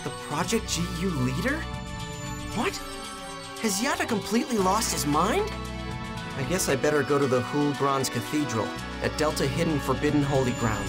The Project GU leader? What? Has Yata completely lost his mind? I guess I better go to the Hulgran's Cathedral, at Delta Hidden Forbidden Holy Ground.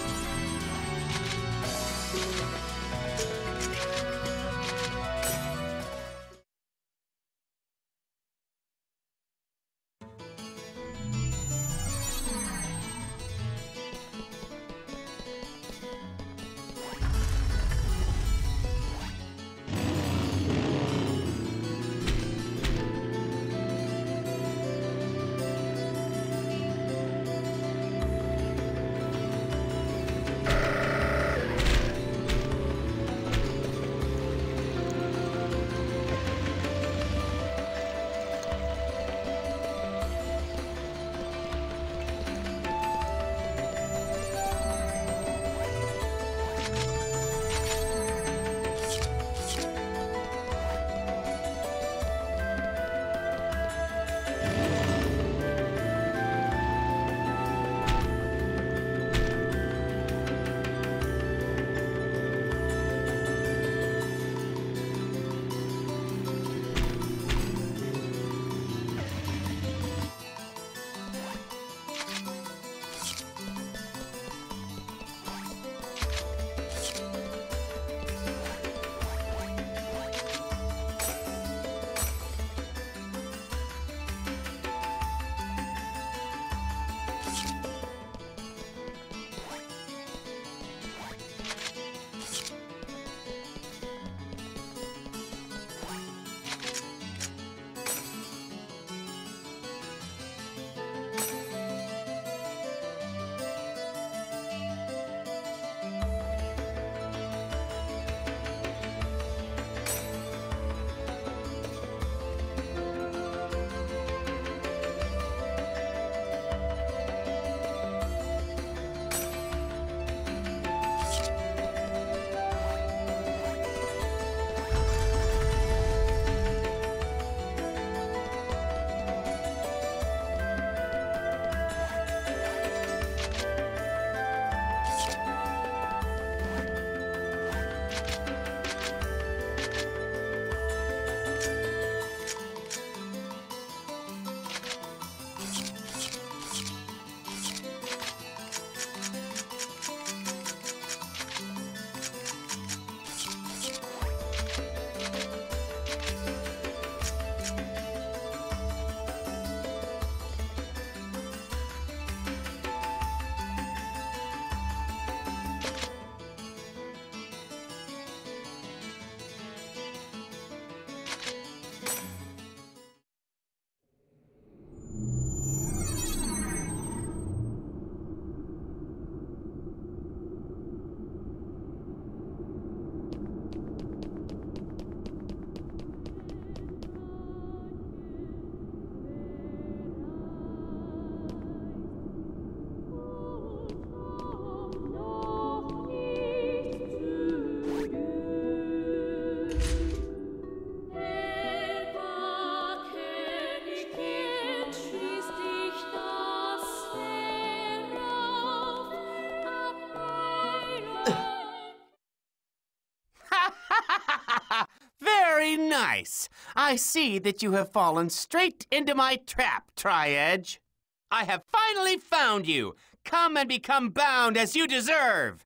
Very nice. I see that you have fallen straight into my trap, Tri-Edge. I have finally found you. Come and become bound as you deserve.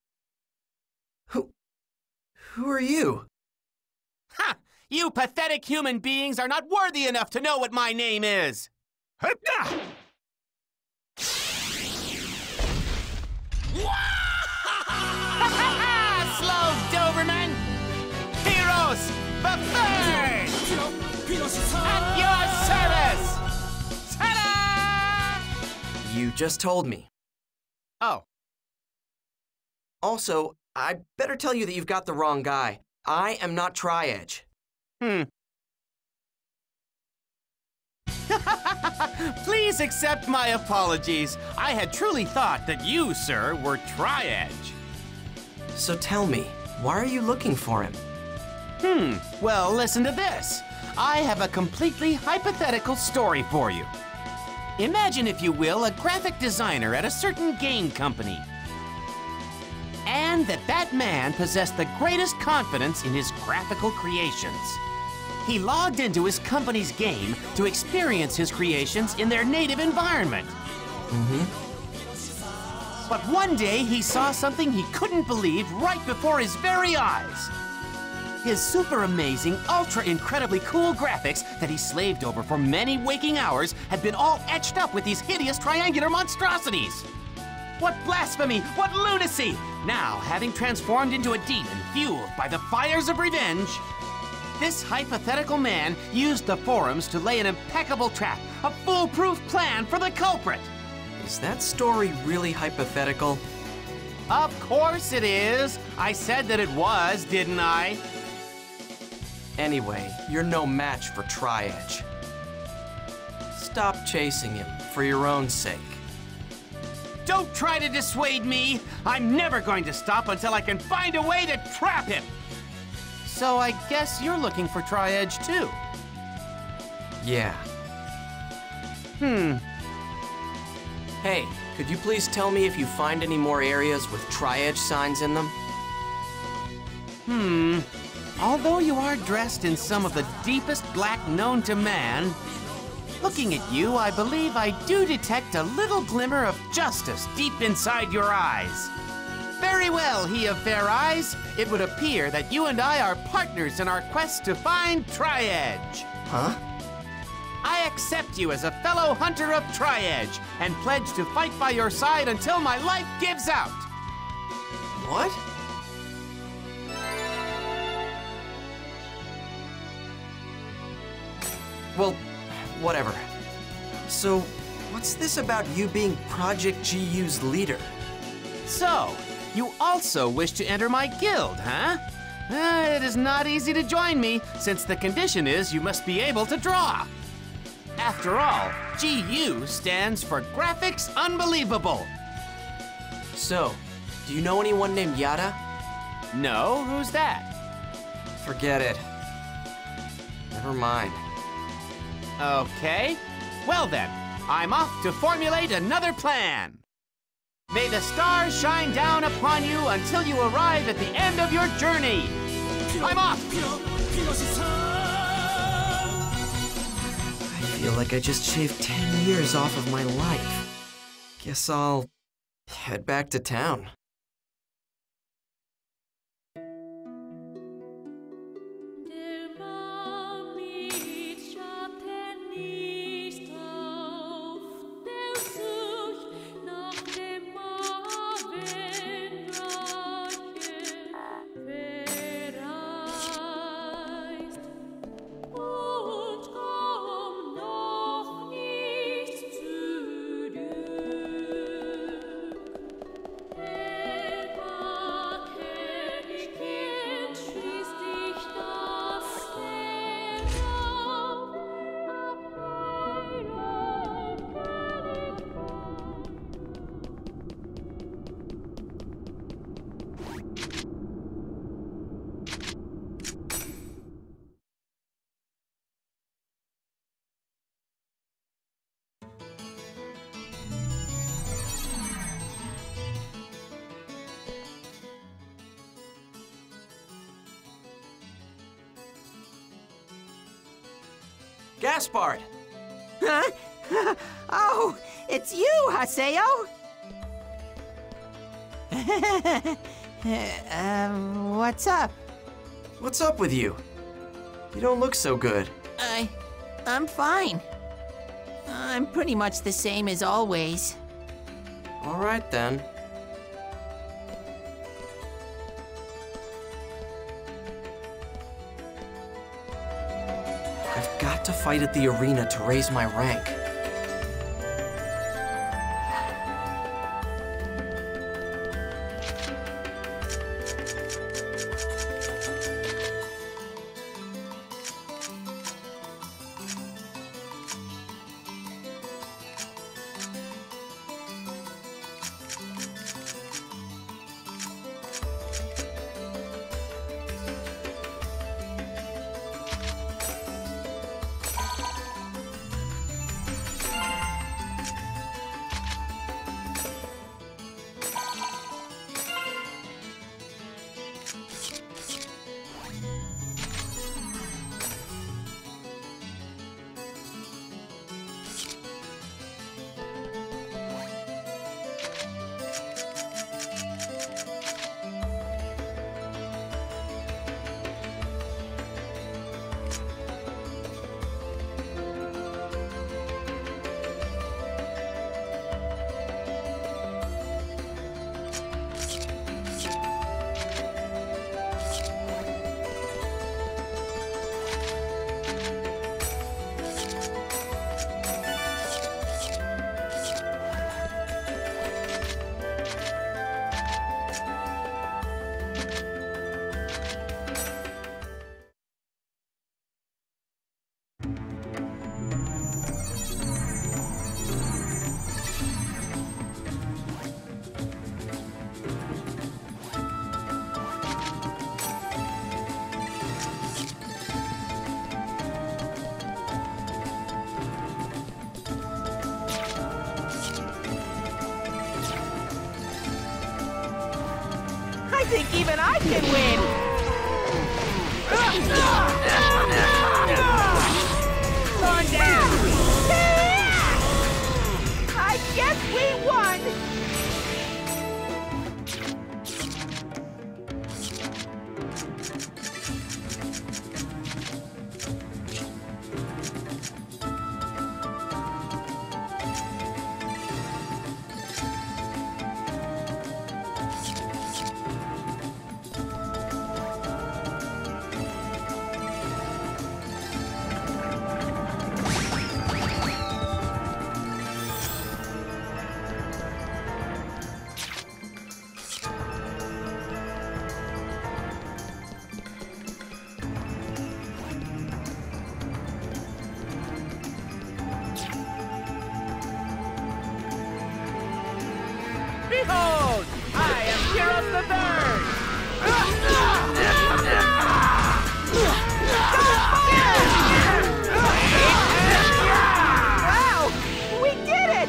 Who are you? Ha! You pathetic human beings are not worthy enough to know what my name is. Slow Doberman! Heroes, the third! At your service! Ta-da! You just told me. Oh. Also, I better tell you that you've got the wrong guy. I am not Tri-Edge. Please accept my apologies. I had truly thought that you, sir, were Tri-Edge. So tell me, why are you looking for him? Well, listen to this. I have a completely hypothetical story for you. Imagine, if you will, a graphic designer at a certain game company. And and that man possessed the greatest confidence in his graphical creations. He logged into his company's game to experience his creations in their native environment. But one day he saw something he couldn't believe right before his very eyes. His super amazing, ultra incredibly cool graphics that he slaved over for many waking hours had been all etched up with these hideous triangular monstrosities. What blasphemy! What lunacy! Now, having transformed into a demon fueled by the fires of revenge, this hypothetical man used the forums to lay an impeccable trap, a foolproof plan for the culprit. Is that story really hypothetical? Of course it is. I said that it was, didn't I? Anyway, you're no match for Tri-Edge. Stop chasing him, for your own sake. Don't try to dissuade me! I'm never going to stop until I can find a way to trap him! So I guess you're looking for Tri-Edge too? Yeah. Hey, could you please tell me if you find any more areas with Tri-Edge signs in them? Although you are dressed in some of the deepest black known to man, looking at you, I believe I do detect a little glimmer of justice deep inside your eyes. Very well, he of fair eyes. It would appear that you and I are partners in our quest to find Tri-Edge. Huh? I accept you as a fellow hunter of Tri-Edge and pledge to fight by your side until my life gives out. What? Well, whatever. So, what's this about you being Project GU's leader? So, you also wish to enter my guild, huh? It is not easy to join me, since the condition is you must be able to draw. After all, GU stands for Graphics Unbelievable. So, do you know anyone named Yada? No, who's that? Forget it. Never mind. Okay. Well then, I'm off to formulate another plan. May the stars shine down upon you until you arrive at the end of your journey. I'm off! I feel like I just shaved 10 years off of my life. Guess I'll head back to town. Gaspard! Huh? Oh, it's you, Haseo? What's up? What's up with you? You don't look so good. I'm fine. I'm pretty much the same as always. All right, then. I've got to fight at the arena to raise my rank. think even I can win! Gone down! I guess we won! Behold! I am Heroes the Third! Wow! We did it!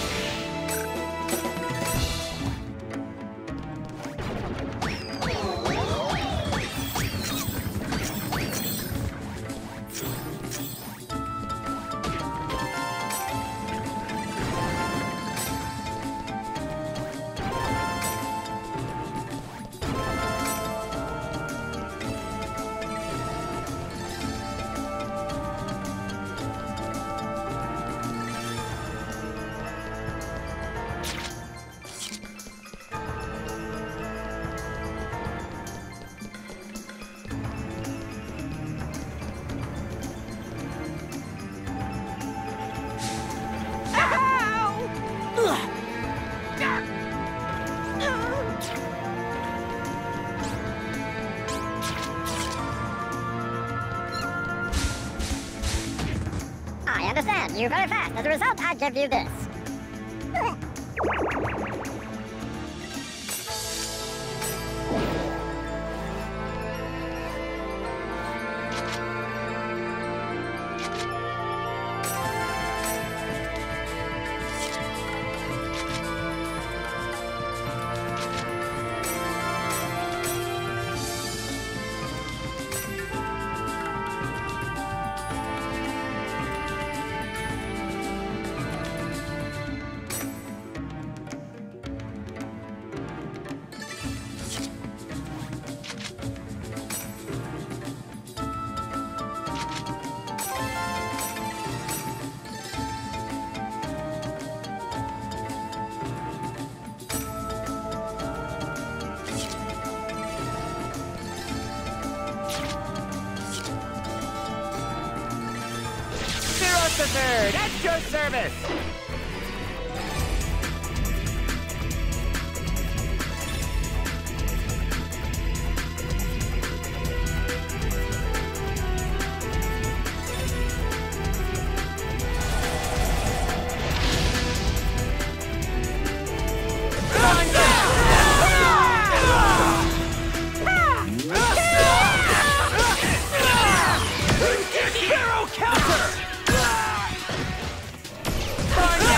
I understand. You're very fast. As a result, I give you this. Heroes the Third, at your service! Hero counter!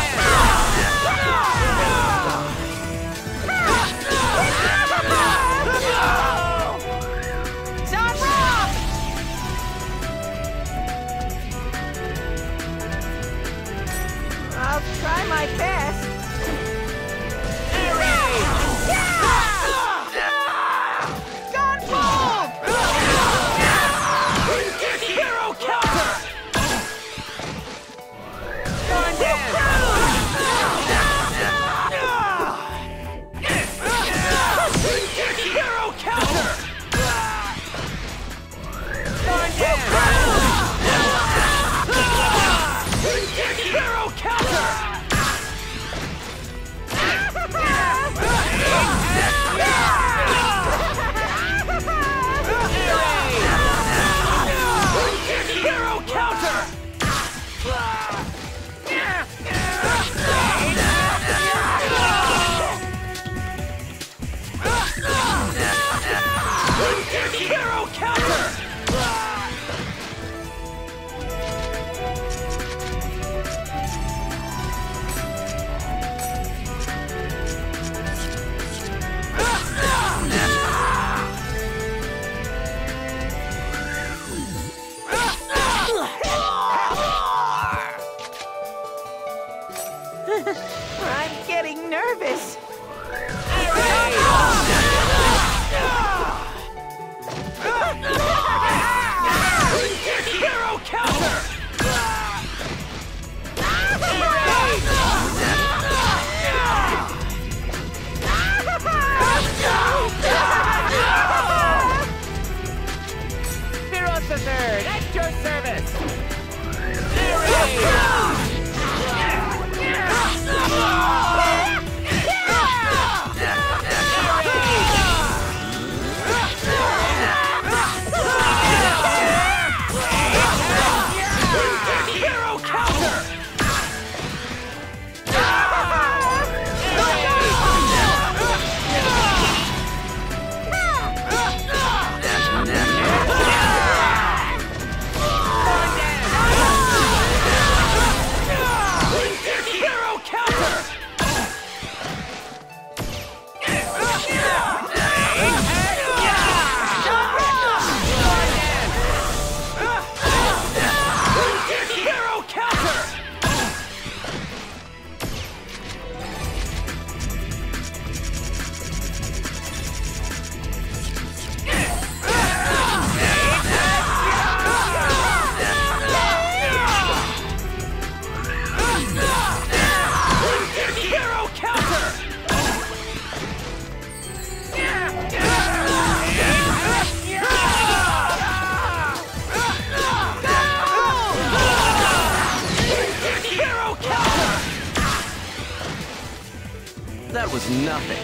nothing.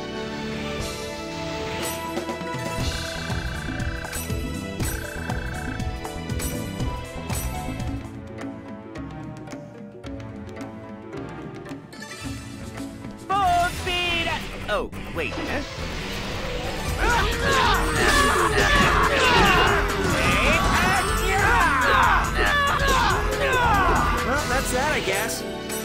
Full speed! Oh, wait. Well, that's that, I guess.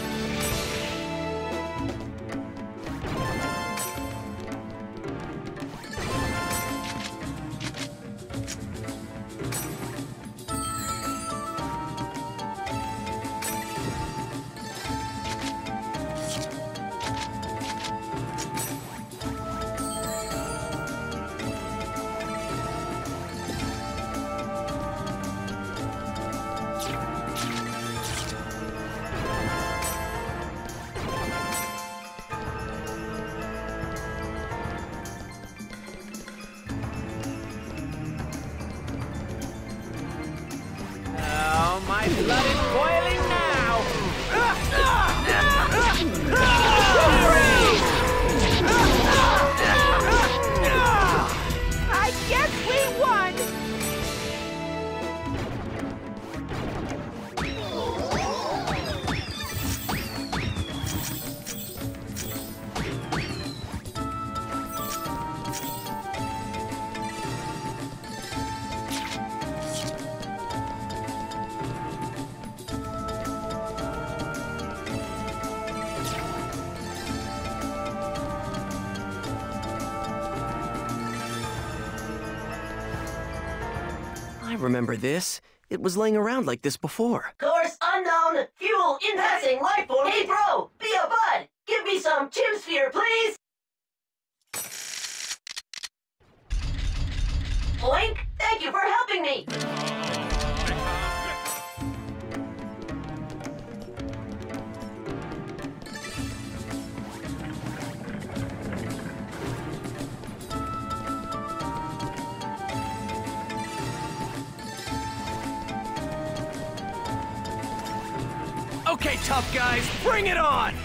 Oh, my blood is boiling now! I guess we won! I remember this. It was laying around like this before. Course unknown, fuel in passing, life form. Hey bro, be a bud. Give me some Chim Sphere, please. Oink, thank you for helping me. Okay, tough guys, bring it on!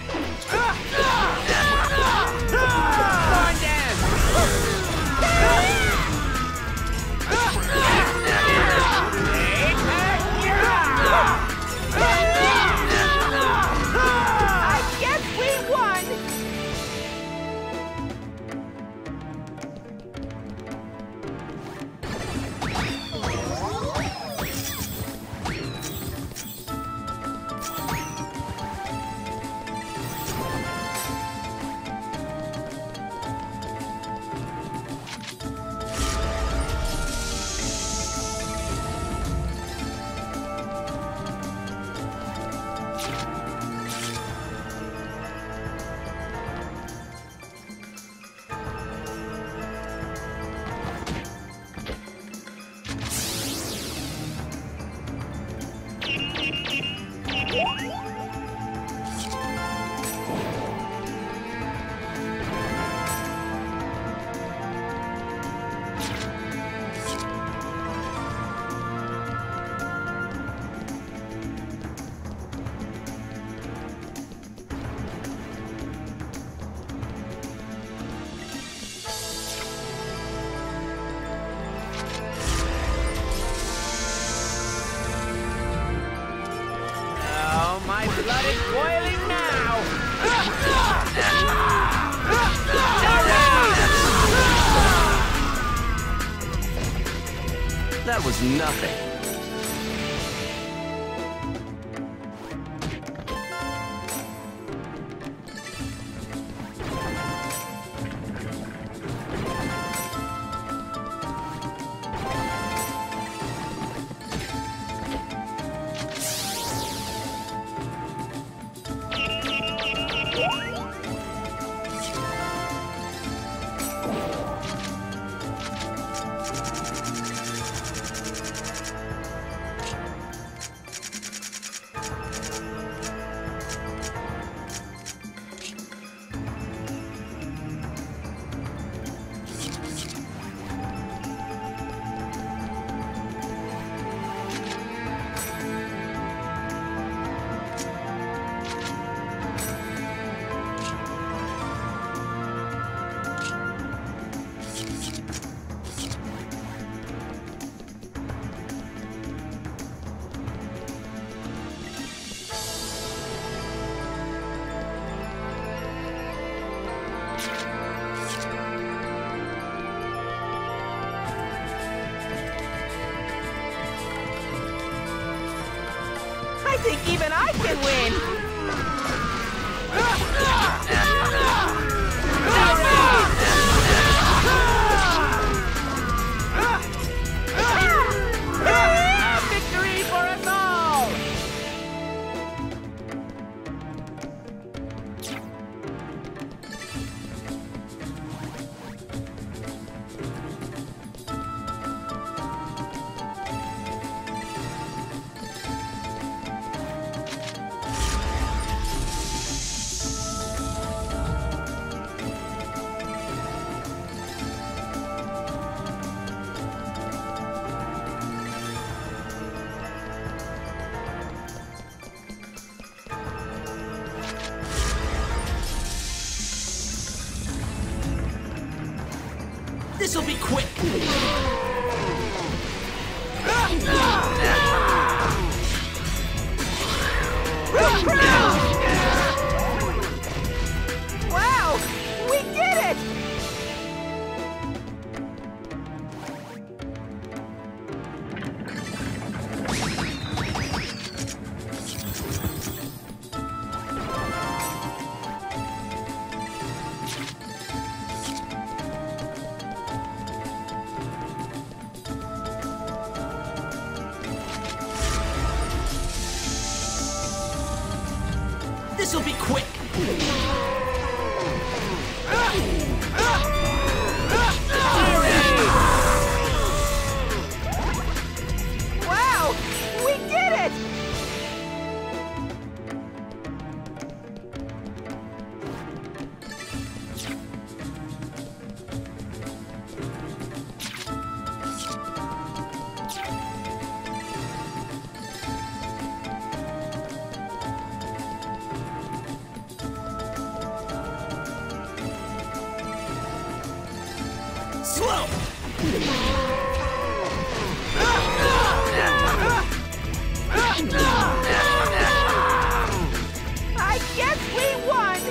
I guess we won! My blood is boiling now! That was nothing. think even I can win! Victory for us all! This'll be quick! Wow! We did it! This'll be quick! Wow! We did it! Slow! I guess we won!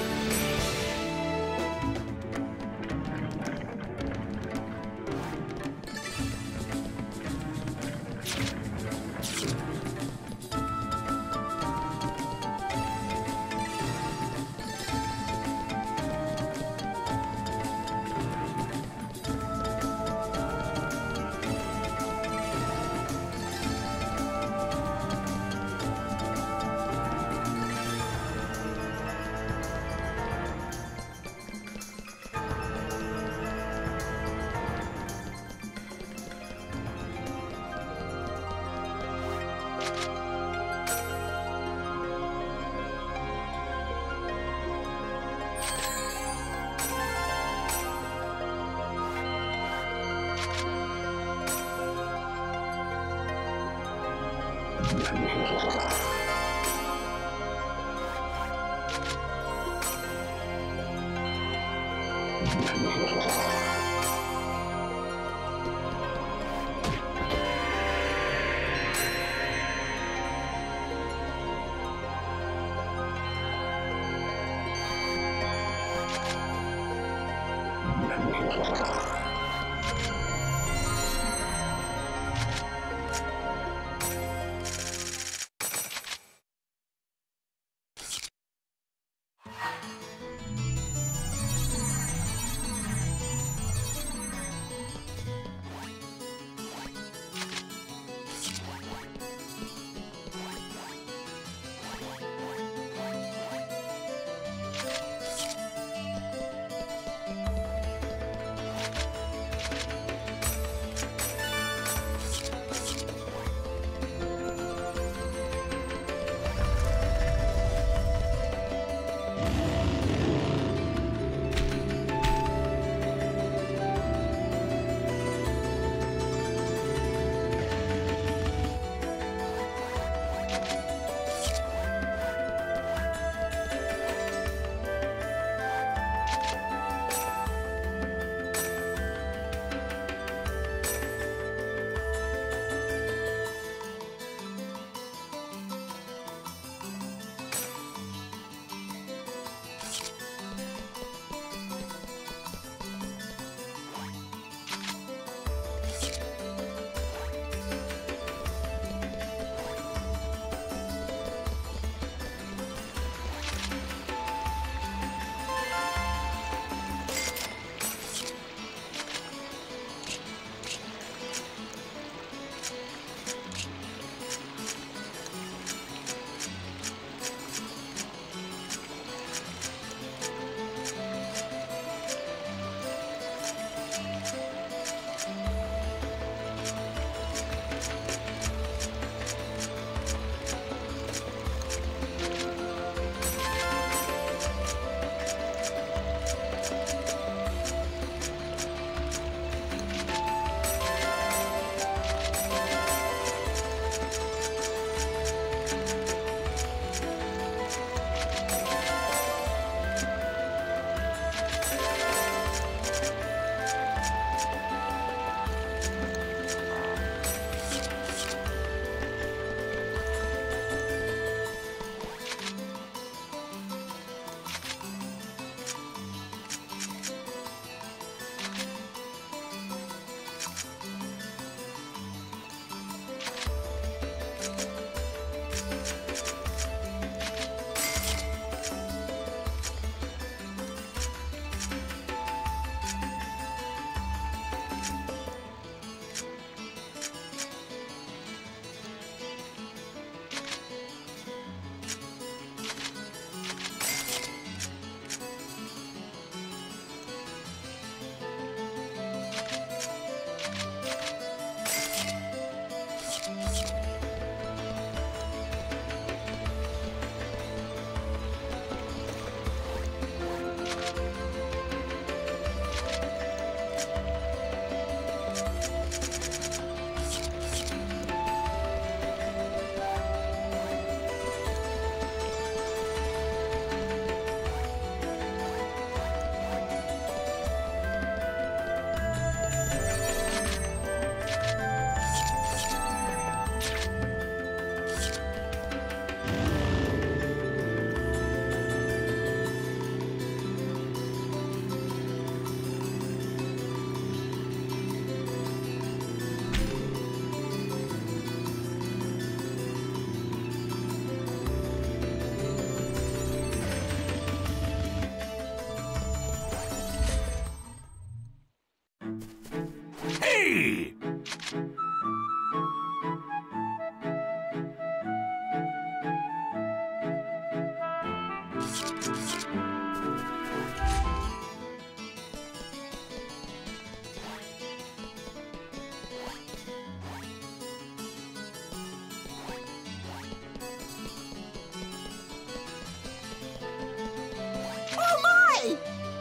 me! Oh my!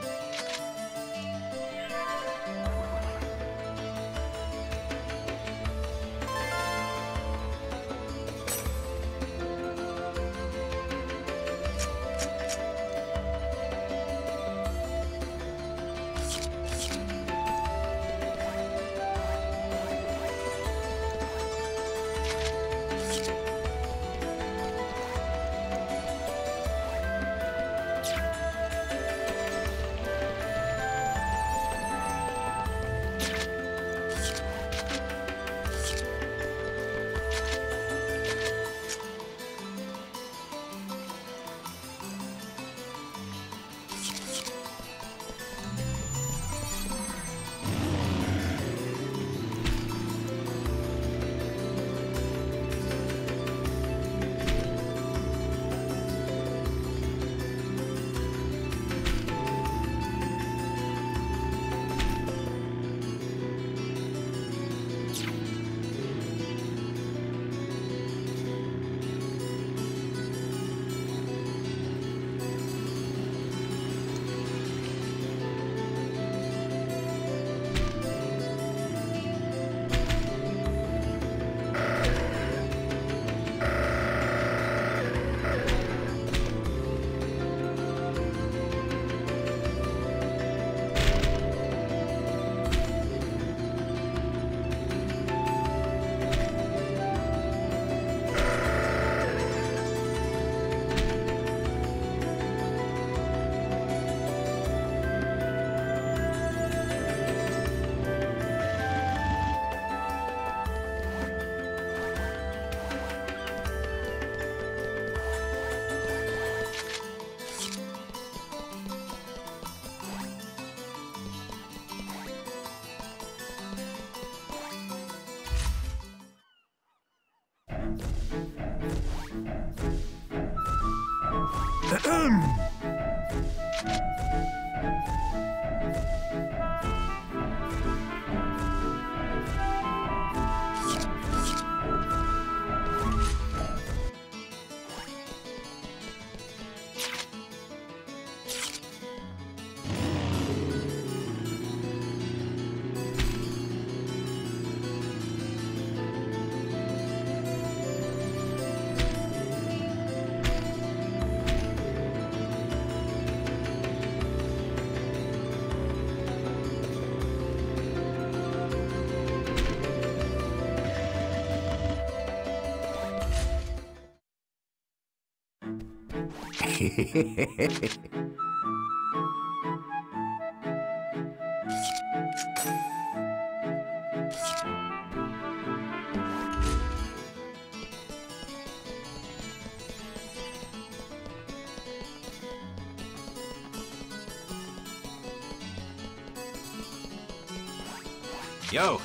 Yo!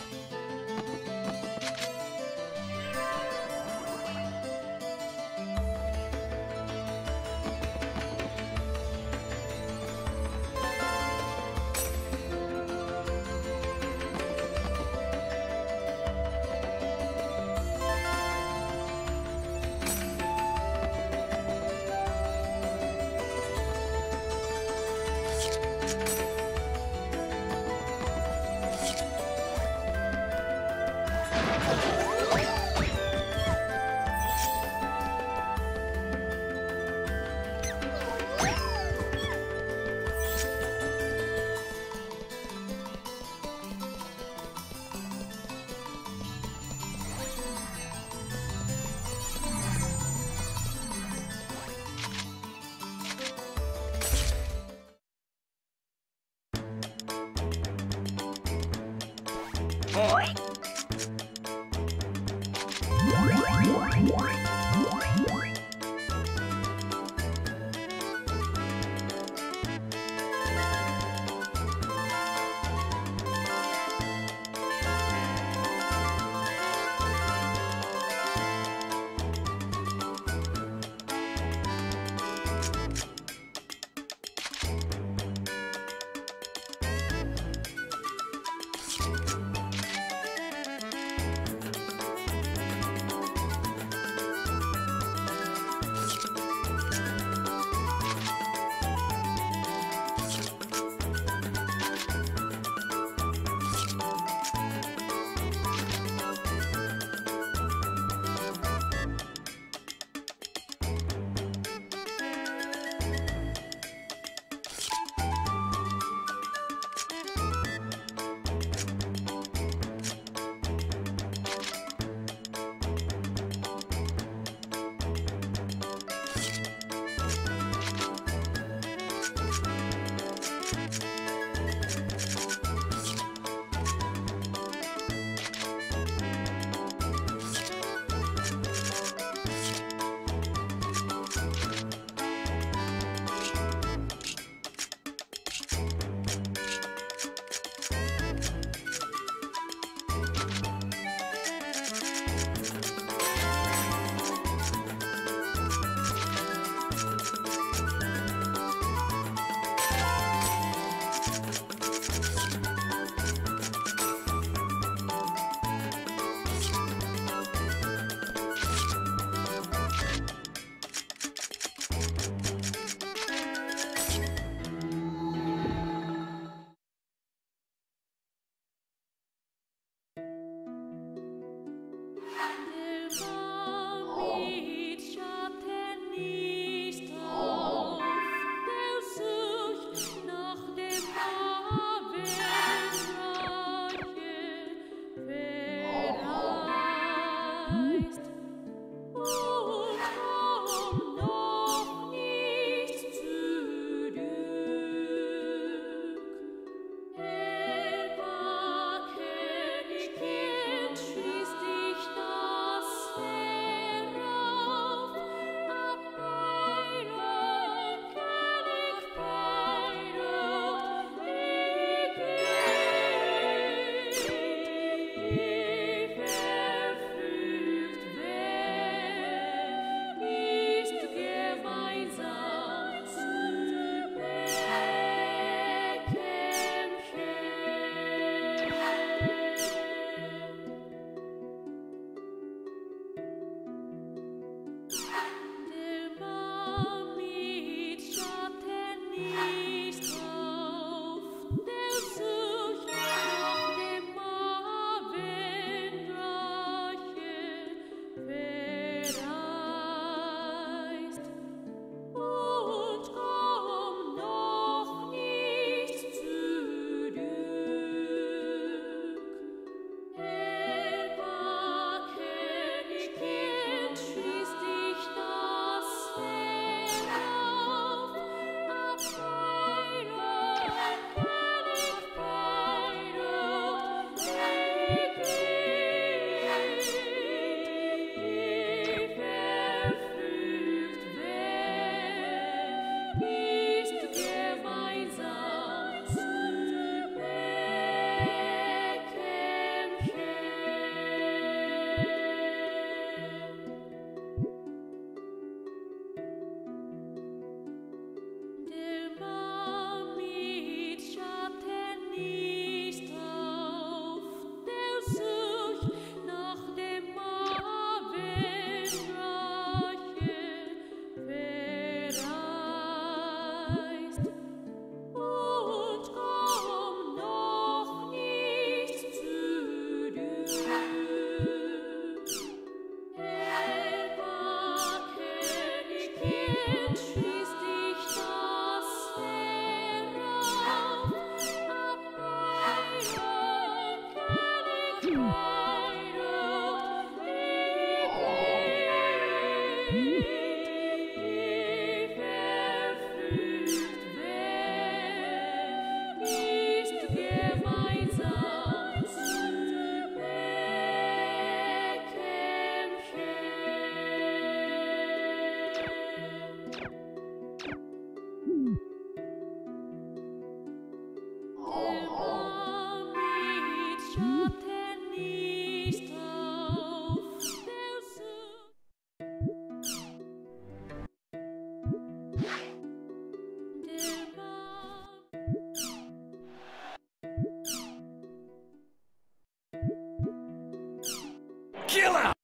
Killer!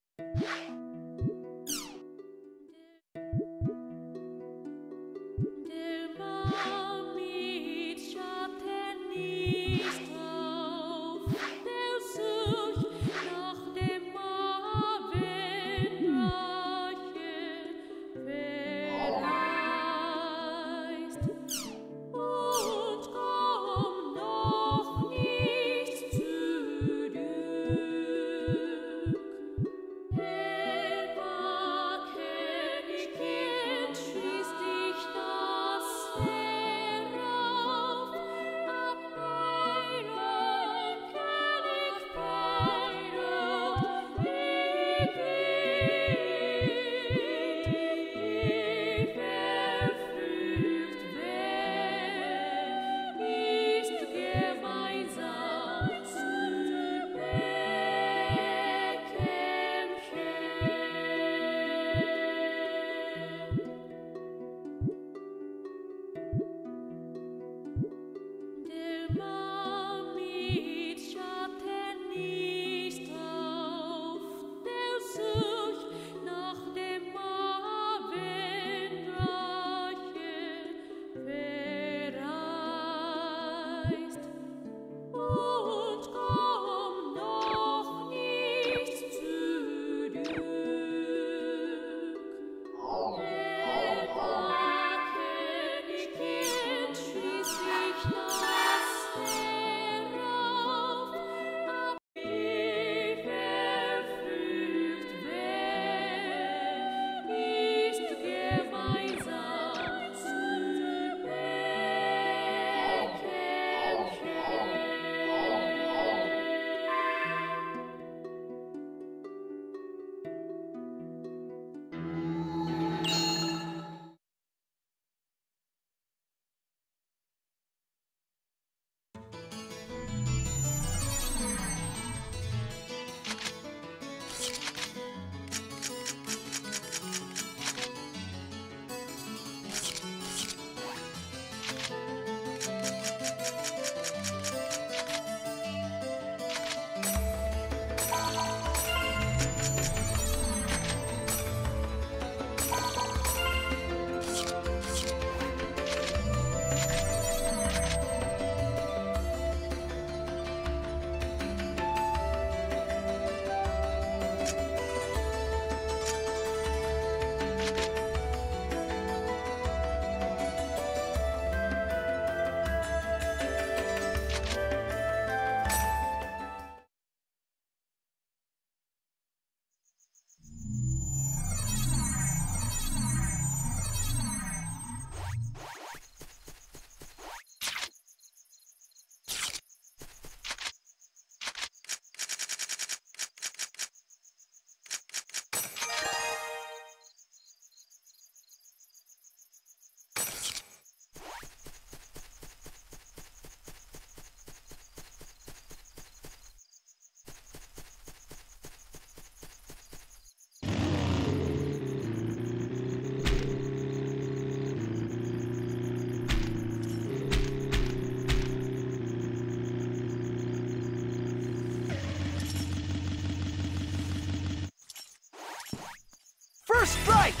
Counter strike!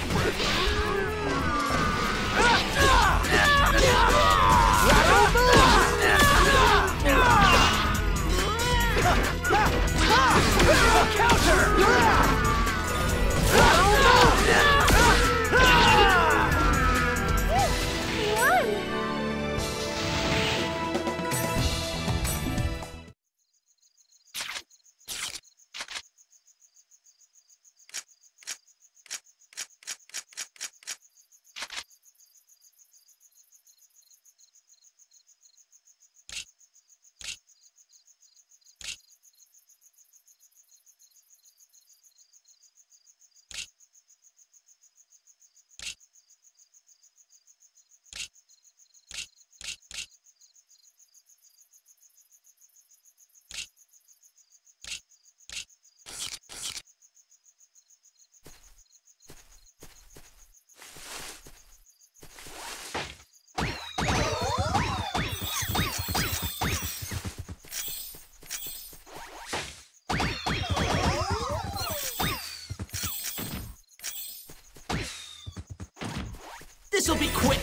This'll be quick!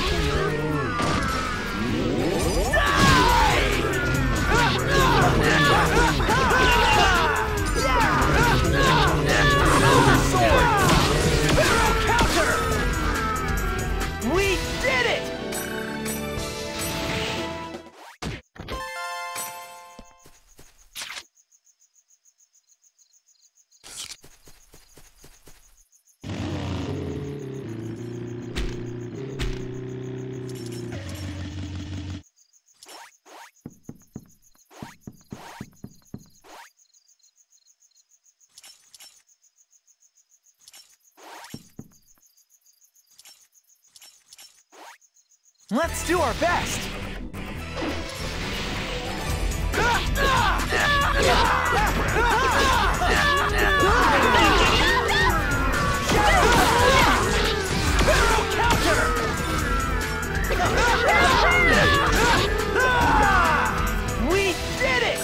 We did it! Let's do our best! We did it!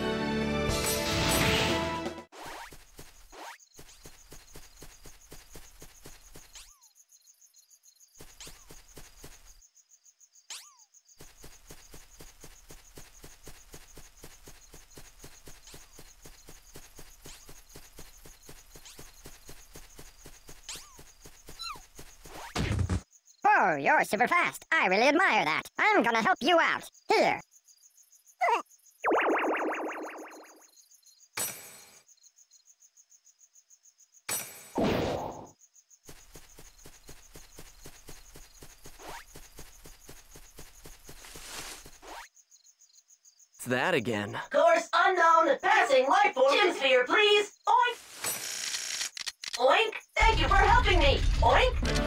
Oh, you're super fast. I really admire that. I'm gonna help you out. Here. It's that again. Course unknown. Passing life form. Gym sphere, please. Oink. Oink. Thank you for helping me. Oink.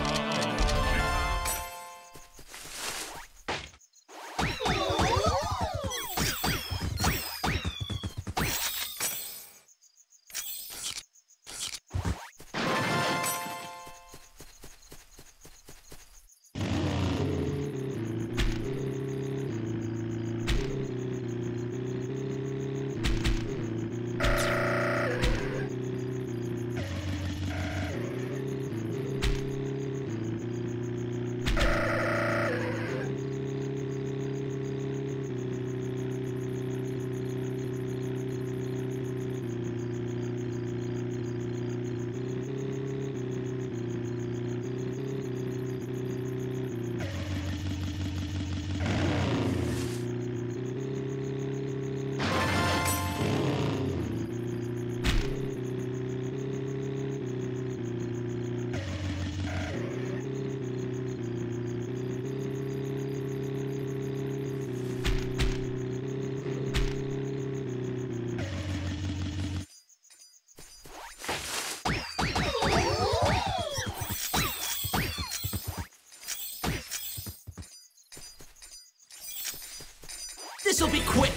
This'll be quick!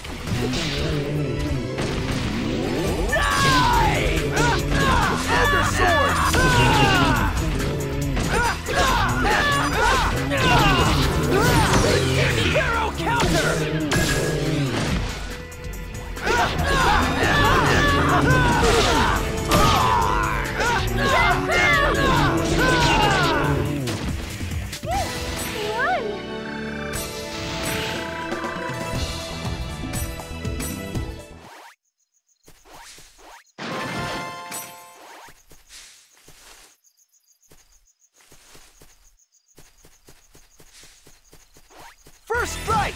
Ogre sword! Hero counter! strike!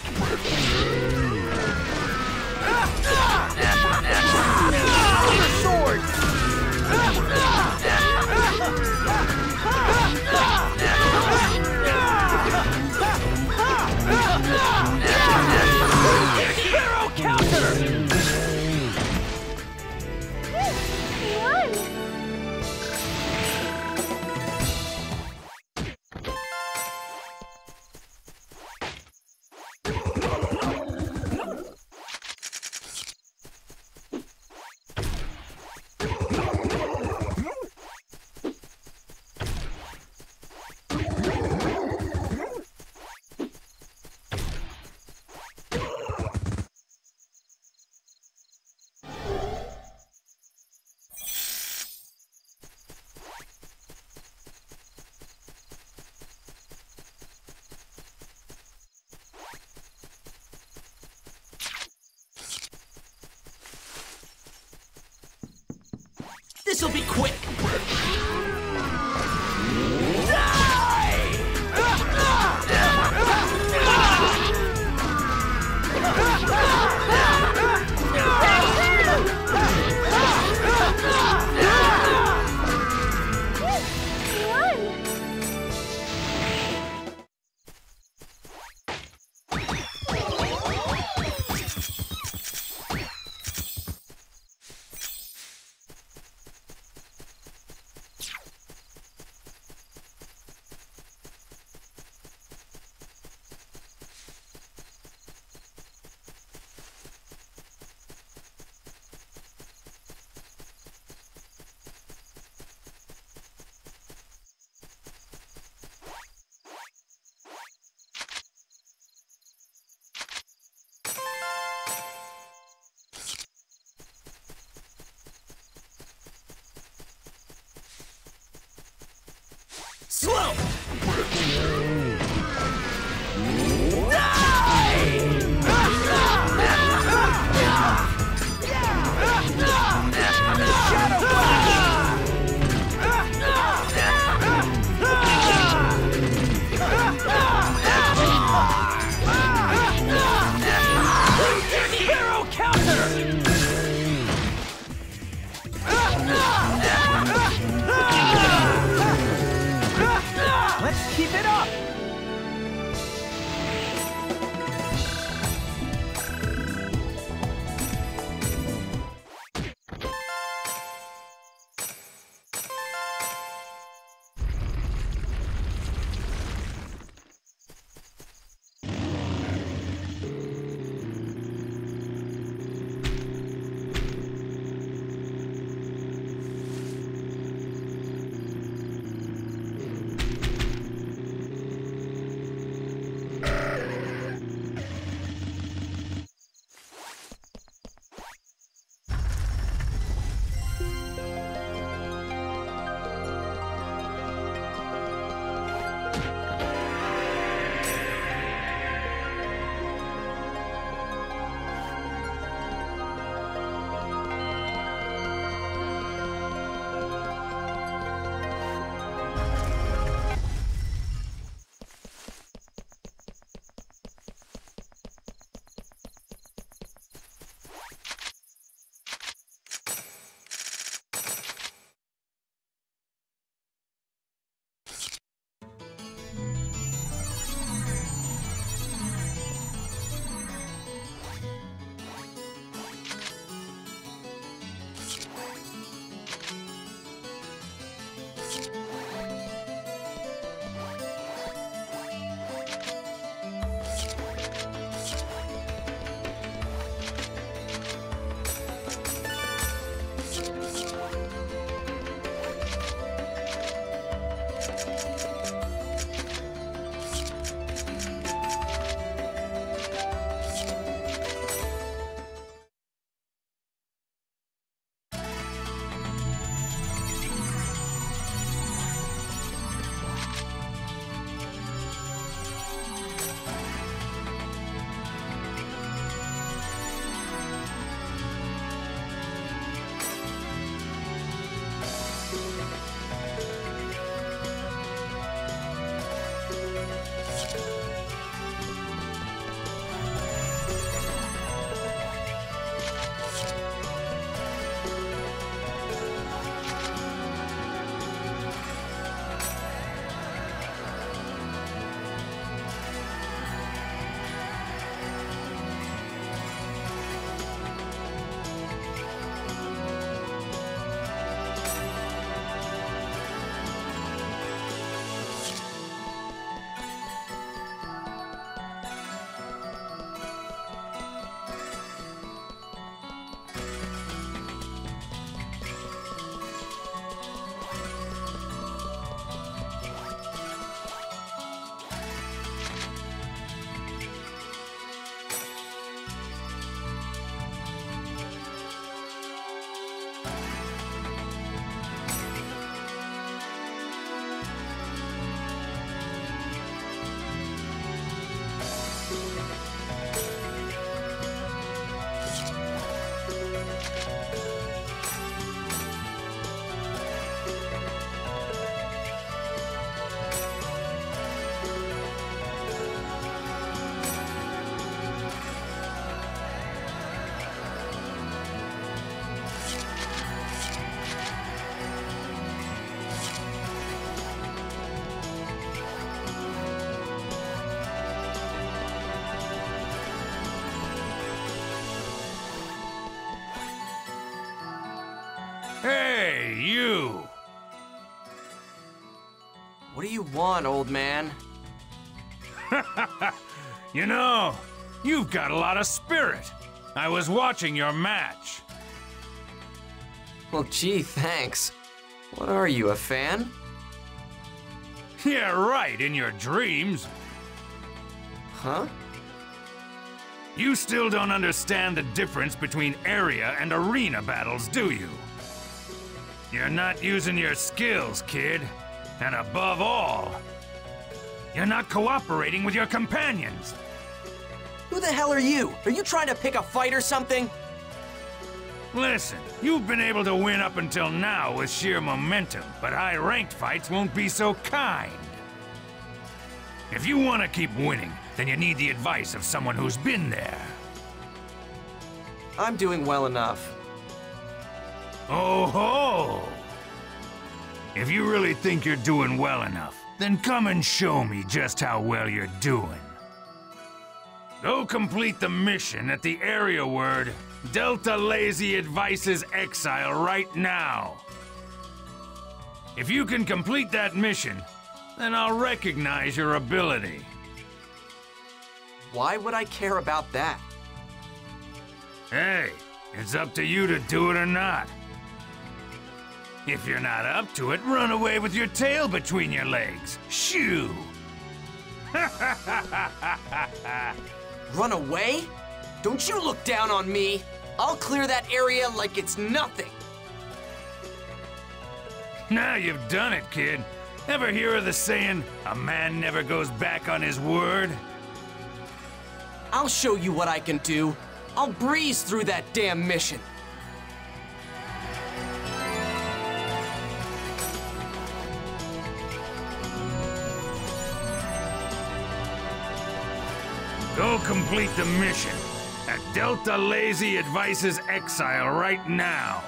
Sword! Hero counter! He won! This'll be quick! He won! Slow! Hero counter! Let's keep it up! Hey, you! What do you want, old man? You know, you've got a lot of spirit. I was watching your match. Well, gee, thanks. What are you, a fan? Yeah, right, in your dreams. Huh? You still don't understand the difference between area and arena battles, do you? You're not using your skills, kid. And above all, you're not cooperating with your companions. Who the hell are you? Are you trying to pick a fight or something? Listen, you've been able to win up until now with sheer momentum, but high-ranked fights won't be so kind. If you want to keep winning, then you need the advice of someone who's been there. I'm doing well enough. Oh ho! If you really think you're doing well enough, then come and show me just how well you're doing. Go complete the mission at the area word Delta Lazy Advices Exile right now. If you can complete that mission, then I'll recognize your ability. Why would I care about that? Hey, it's up to you to do it or not. If you're not up to it, run away with your tail between your legs. Shoo! Run away? Don't you look down on me! I'll clear that area like it's nothing! Now you've done it, kid. Ever hear of the saying, a man never goes back on his word? I'll show you what I can do. I'll breeze through that damn mission. Go complete the mission at Delta Lazy Advices Exile right now.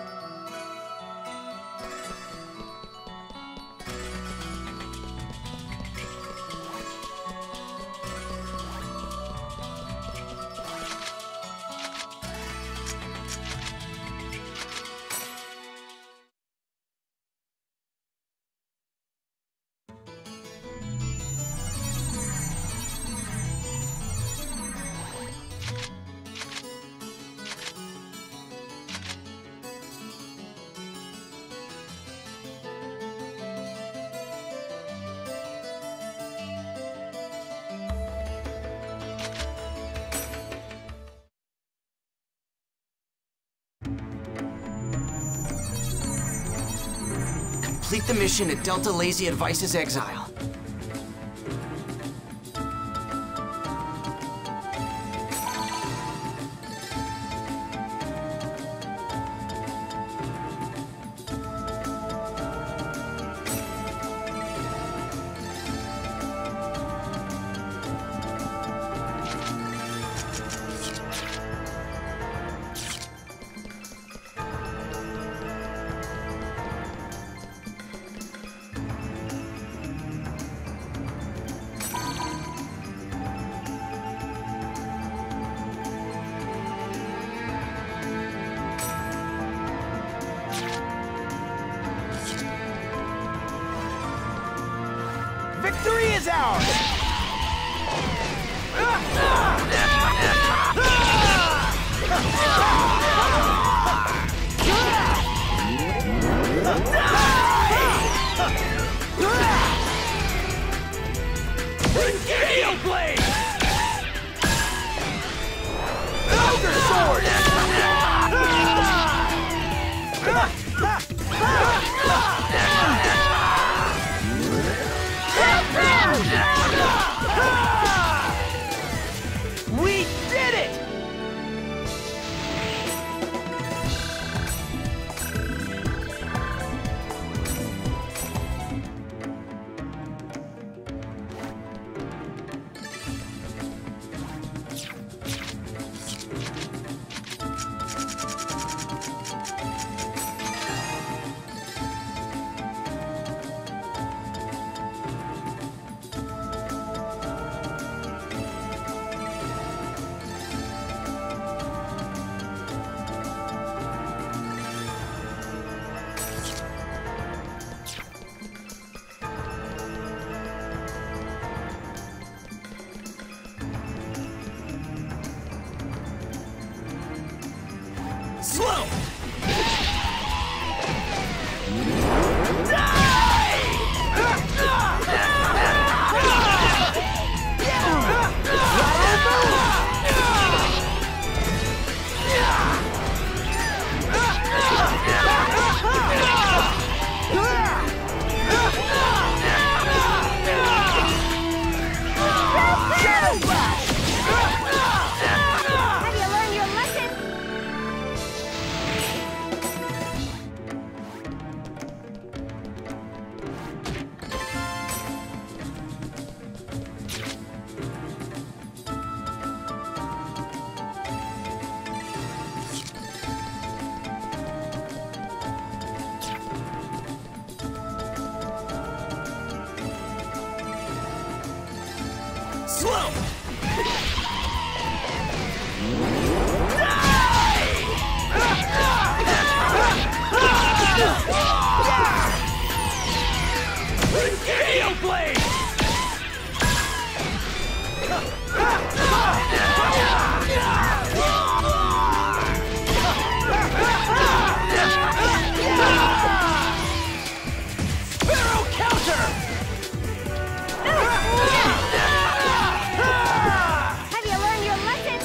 Complete the mission at Delta Lazy Advices Exile. Victory is ours! Steel Blade! Ogre Sword! We did it! Slow! Gale Blade! Sparrow Counter! Have you learned your lesson?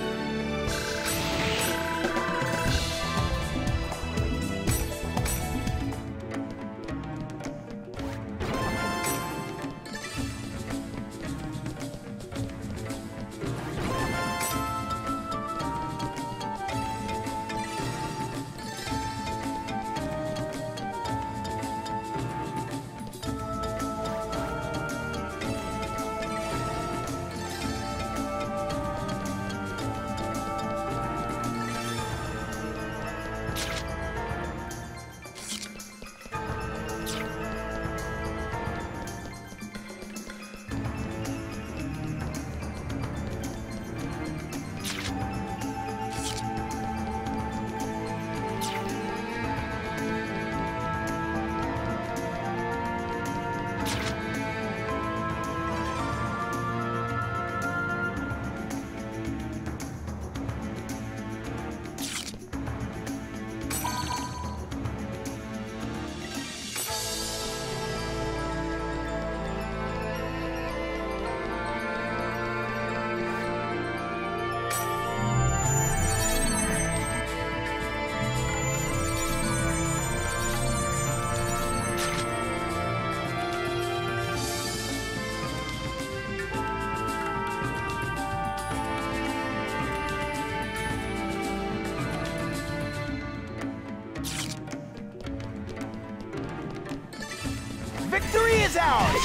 Victory is ours!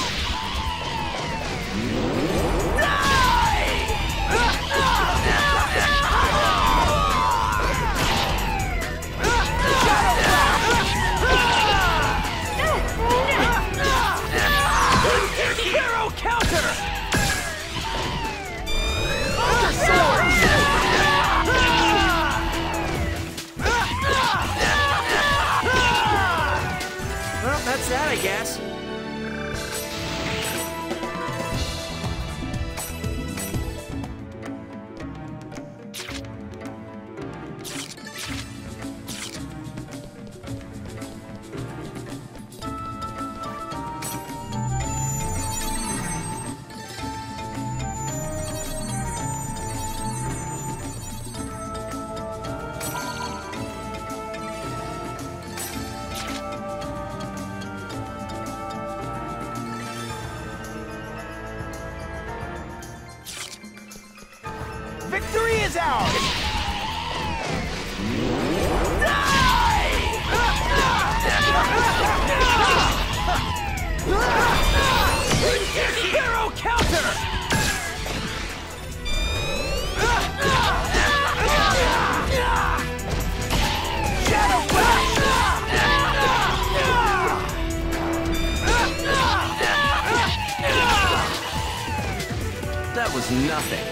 Hero Counter! Ogre Sword! Well, that's that, I guess. Victory is ours! Hero Counter! Shadow Flash! That was nothing.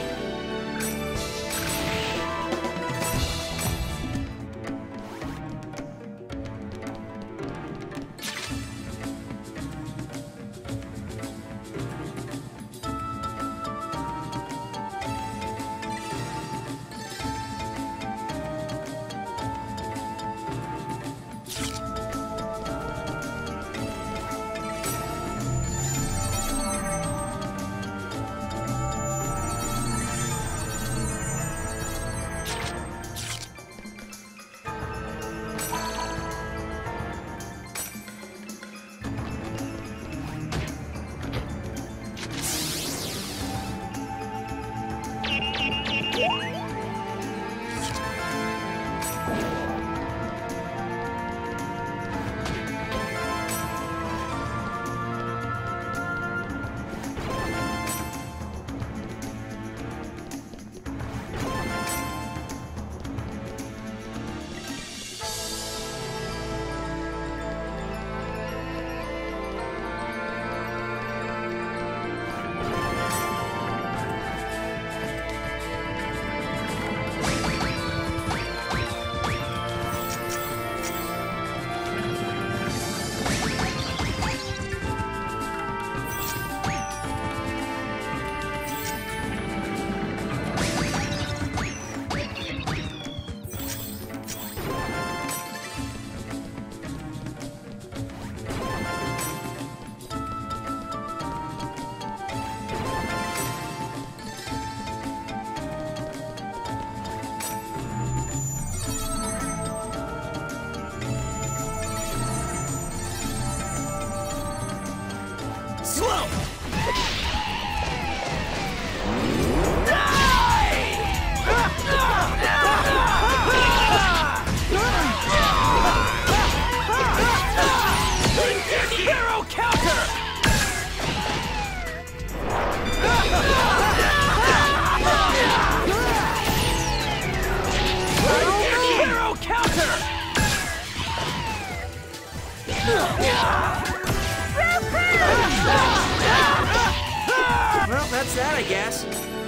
Well, that's that, I guess.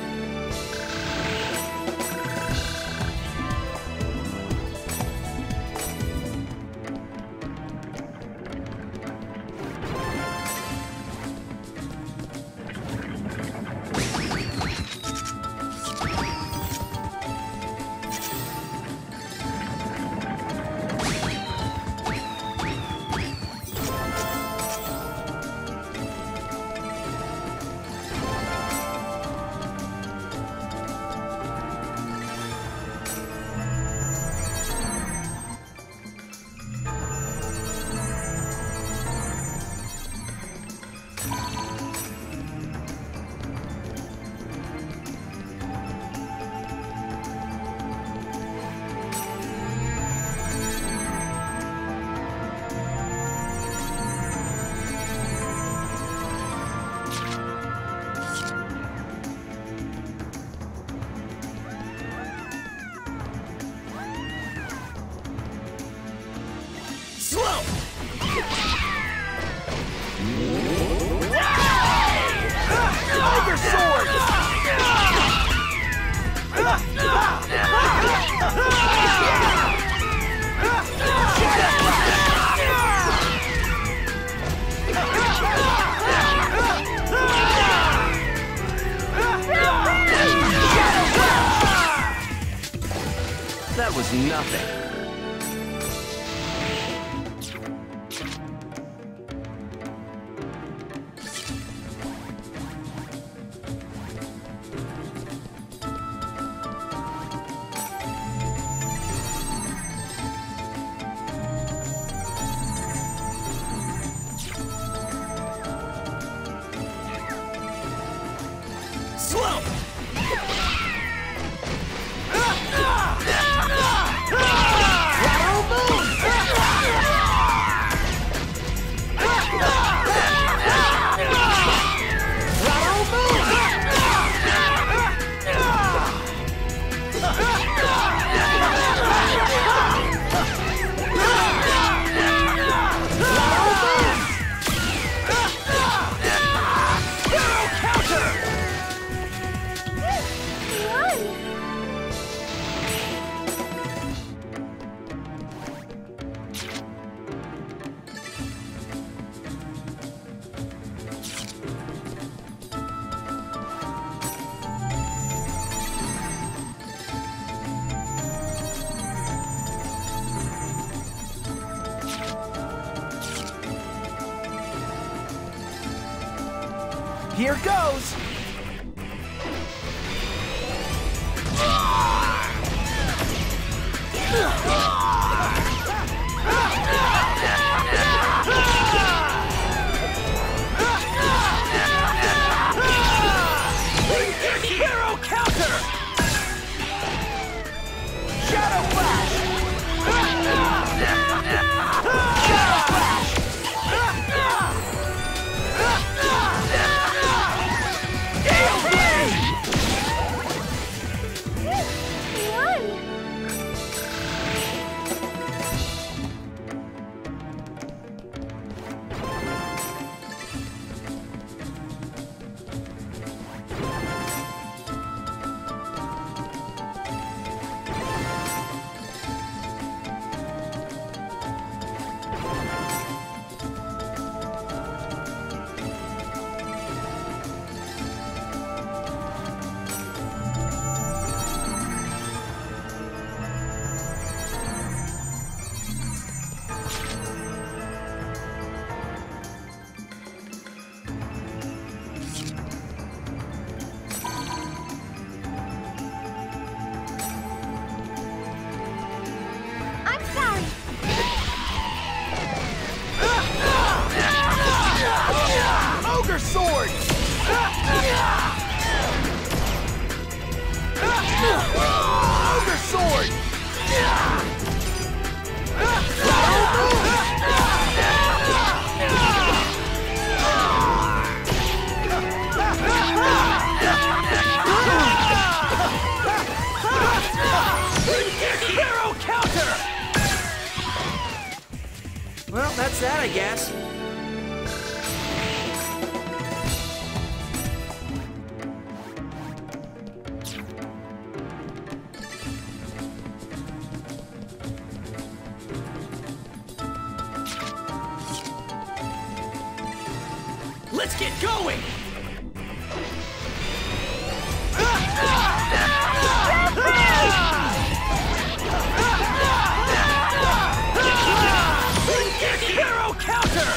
Ogre sword! That was nothing. Here goes! Hero counter! Shadow flash! Shadow flash! Ogre sword! Ogre sword! Hero counter! Well, that's that, I guess. Let's get going! Hero counter!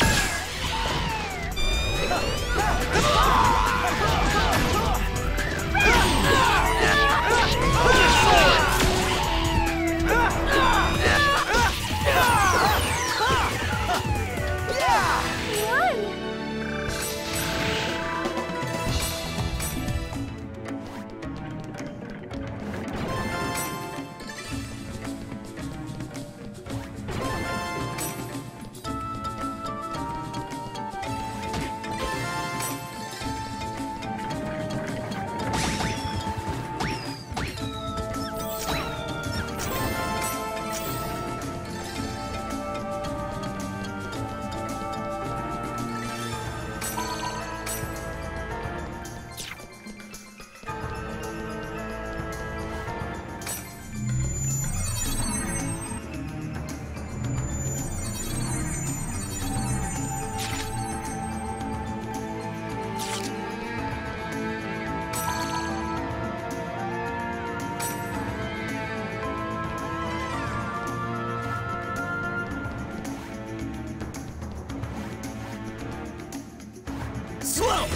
Slow!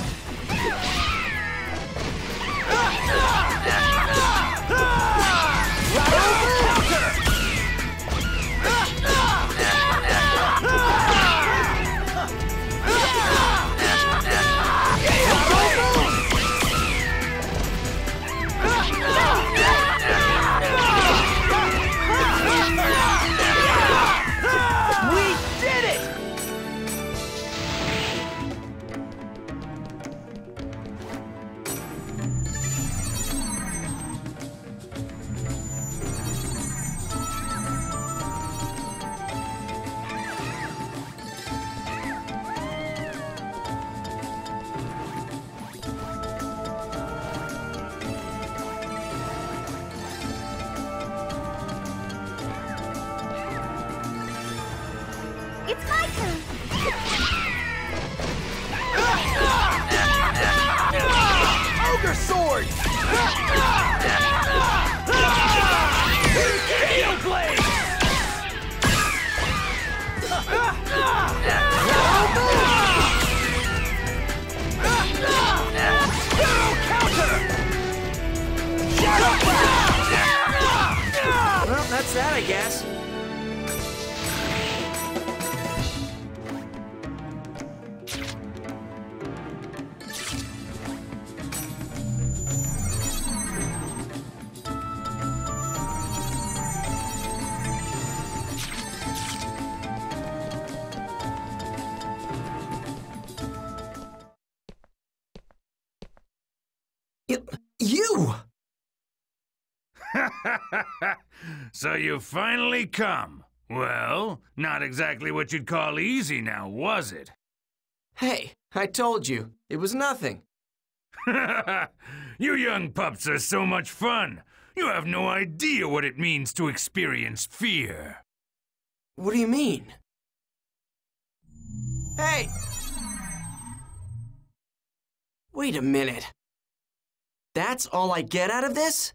It's my turn. Ogre sword! Steel blade! Hero counter! Shadow blast! Well, that's that, I guess. You! So you finally come. Well, not exactly what you'd call easy now, was it? Hey, I told you. It was nothing. You young pups are so much fun. You have no idea what it means to experience fear. What do you mean? Hey! Wait a minute. That's all I get out of this?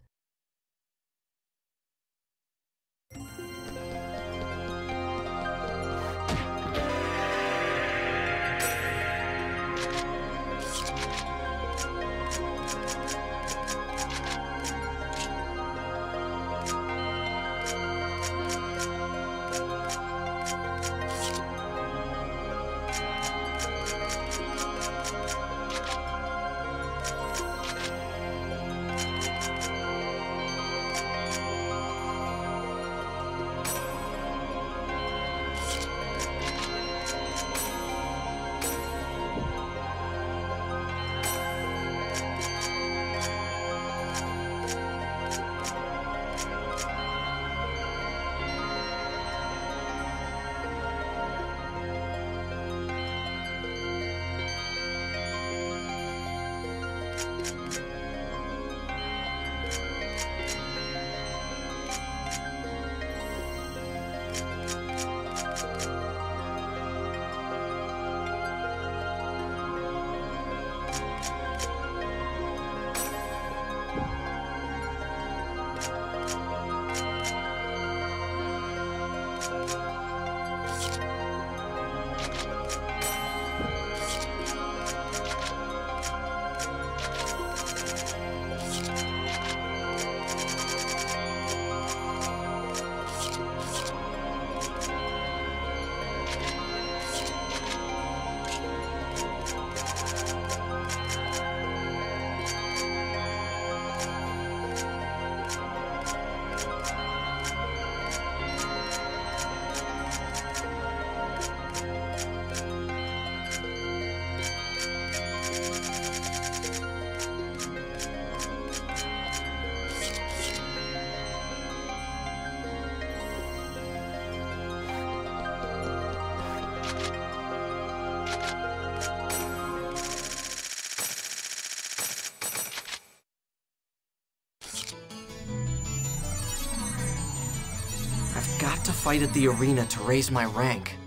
got to fight at the arena to raise my rank.